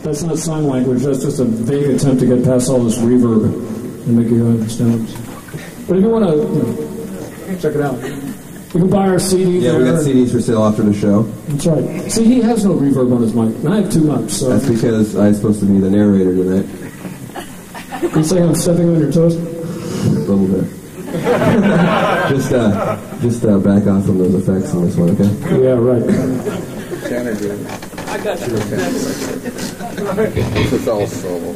That's not sign language. That's just a vague attempt to get past all this reverb and make you understand. But if you want to, check it out. You can buy our CD. Yeah, we got CDs for sale after the show. That's right. See, he has no reverb on his mic, and I have too much. So that's because I'm supposed to be the narrator tonight. You say I'm stepping on your toes? A little bit. just back off from those effects on this one, okay? Yeah, right. I got you. This is all solo.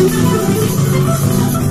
Thank you.